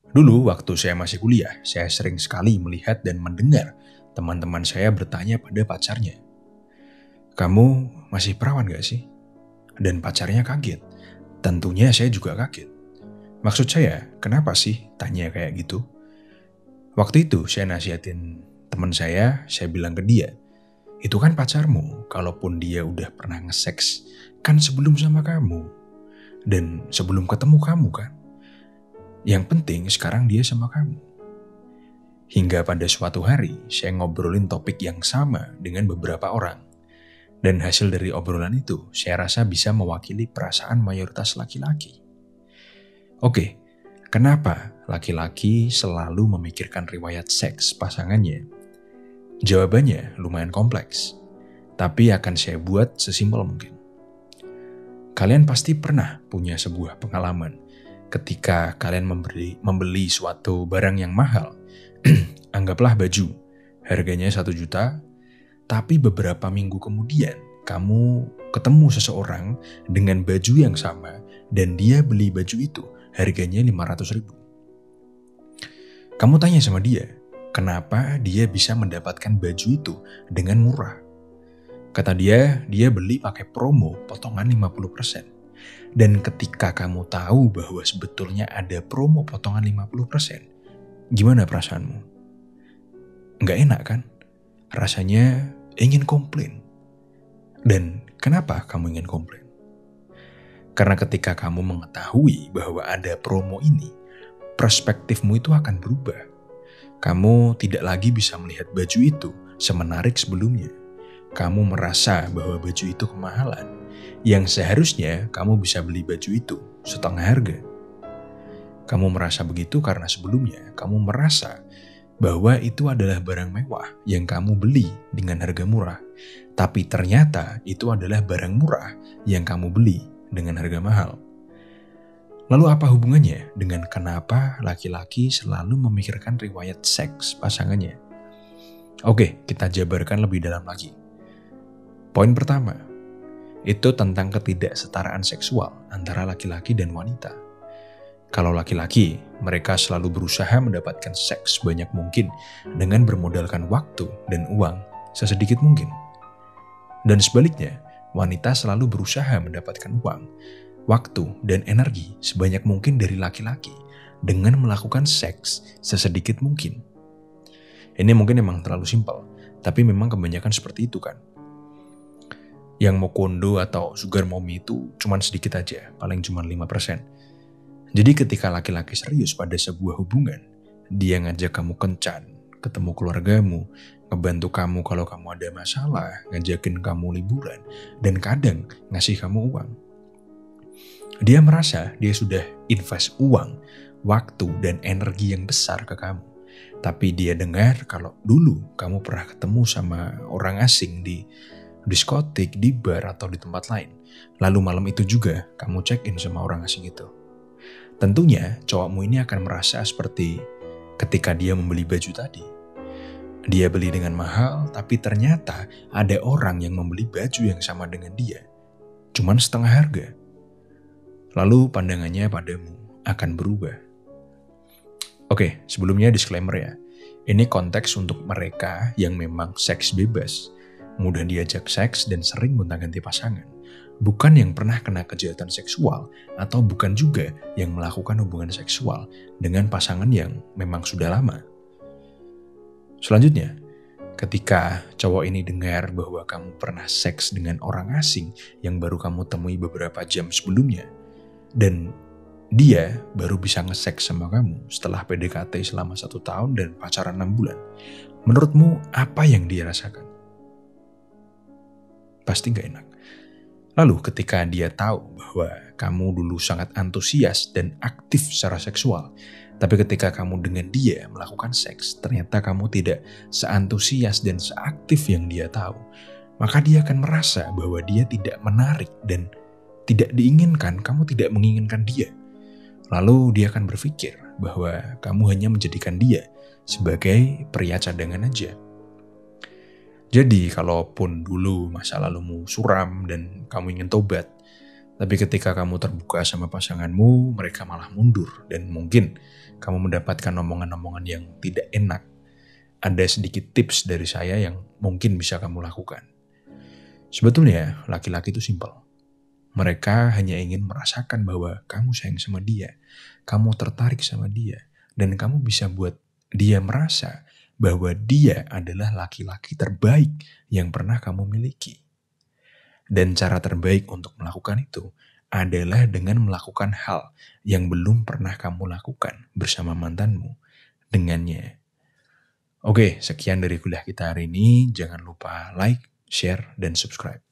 Dulu waktu saya masih kuliah, saya sering sekali melihat dan mendengar teman-teman saya bertanya pada pacarnya, "Kamu masih perawan gak sih?" Dan pacarnya kaget. Tentunya saya juga kaget. Maksud saya, kenapa sih tanya kayak gitu? Waktu itu saya nasihatin teman saya bilang ke dia, "Itu kan pacarmu, kalaupun dia udah pernah nge-seks, kan sebelum sama kamu. Dan sebelum ketemu kamu kan. Yang penting sekarang dia sama kamu." Hingga pada suatu hari, saya ngobrolin topik yang sama dengan beberapa orang. Dan hasil dari obrolan itu, saya rasa bisa mewakili perasaan mayoritas laki-laki. Oke, kenapa laki-laki selalu memikirkan riwayat seks pasangannya? Jawabannya lumayan kompleks, tapi akan saya buat sesimpel mungkin. Kalian pasti pernah punya sebuah pengalaman ketika kalian membeli suatu barang yang mahal. Anggaplah baju, harganya 1 juta, tapi beberapa minggu kemudian kamu ketemu seseorang dengan baju yang sama dan dia beli baju itu harganya 500.000. Kamu tanya sama dia, kenapa dia bisa mendapatkan baju itu dengan murah? Kata dia beli pakai promo potongan 50%. Dan ketika kamu tahu bahwa sebetulnya ada promo potongan 50%, gimana perasaanmu? Nggak enak kan? Rasanya ingin komplain. Dan kenapa kamu ingin komplain? Karena ketika kamu mengetahui bahwa ada promo ini, perspektifmu itu akan berubah. Kamu tidak lagi bisa melihat baju itu semenarik sebelumnya. Kamu merasa bahwa baju itu kemahalan, yang seharusnya kamu bisa beli baju itu setengah harga. Kamu merasa begitu karena sebelumnya kamu merasa bahwa itu adalah barang mewah yang kamu beli dengan harga murah. Tapi ternyata itu adalah barang murah yang kamu beli dengan harga mahal. Lalu apa hubungannya dengan kenapa laki-laki selalu memikirkan riwayat seks pasangannya? Oke, kita jabarkan lebih dalam lagi. Poin pertama, itu tentang ketidaksetaraan seksual antara laki-laki dan wanita. Kalau laki-laki, mereka selalu berusaha mendapatkan seks sebanyak mungkin dengan bermodalkan waktu dan uang sesedikit mungkin. Dan sebaliknya, wanita selalu berusaha mendapatkan uang, waktu, dan energi sebanyak mungkin dari laki-laki dengan melakukan seks sesedikit mungkin. Ini mungkin memang terlalu simpel, tapi memang kebanyakan seperti itu kan. Yang mau kondo atau sugar mommy itu cuma sedikit aja, paling cuma 5%. Jadi ketika laki-laki serius pada sebuah hubungan, dia ngajak kamu kencan, ketemu keluargamu, ngebantu kamu kalau kamu ada masalah, ngajakin kamu liburan, dan kadang ngasih kamu uang. Dia merasa dia sudah invest uang, waktu, dan energi yang besar ke kamu. Tapi dia dengar kalau dulu kamu pernah ketemu sama orang asing di diskotik, di bar, atau di tempat lain. Lalu malam itu juga kamu check-in sama orang asing itu. Tentunya cowokmu ini akan merasa seperti ketika dia membeli baju tadi. Dia beli dengan mahal, tapi ternyata ada orang yang membeli baju yang sama dengan dia, cuman setengah harga. Lalu pandangannya padamu akan berubah. Oke, sebelumnya disclaimer ya. Ini konteks untuk mereka yang memang seks bebas, mudah diajak seks dan sering gonta-ganti pasangan. Bukan yang pernah kena kejahatan seksual atau bukan juga yang melakukan hubungan seksual dengan pasangan yang memang sudah lama. Selanjutnya, ketika cowok ini dengar bahwa kamu pernah seks dengan orang asing yang baru kamu temui beberapa jam sebelumnya, dan dia baru bisa nge-seks sama kamu setelah PDKT selama 1 tahun dan pacaran 6 bulan, menurutmu apa yang dia rasakan? Pasti gak enak. Lalu ketika dia tahu bahwa kamu dulu sangat antusias dan aktif secara seksual, tapi ketika kamu dengan dia melakukan seks, ternyata kamu tidak seantusias dan seaktif yang dia tahu, maka dia akan merasa bahwa dia tidak menarik dan tidak diinginkan, kamu tidak menginginkan dia. Lalu dia akan berpikir bahwa kamu hanya menjadikan dia sebagai pria cadangan aja. Jadi kalaupun dulu masa lalumu suram dan kamu ingin tobat, Tapi ketika kamu terbuka sama pasanganmu, mereka malah mundur. Dan mungkin kamu mendapatkan omongan-omongan yang tidak enak. Ada sedikit tips dari saya yang mungkin bisa kamu lakukan. Sebetulnya laki-laki itu simpel. Mereka hanya ingin merasakan bahwa kamu sayang sama dia. Kamu tertarik sama dia. Dan kamu bisa buat dia merasa bahwa dia adalah laki-laki terbaik yang pernah kamu miliki. Dan cara terbaik untuk melakukan itu adalah dengan melakukan hal yang belum pernah kamu lakukan bersama mantanmu dengannya. Oke, sekian dari kuliah kita hari ini. Jangan lupa like, share, dan subscribe.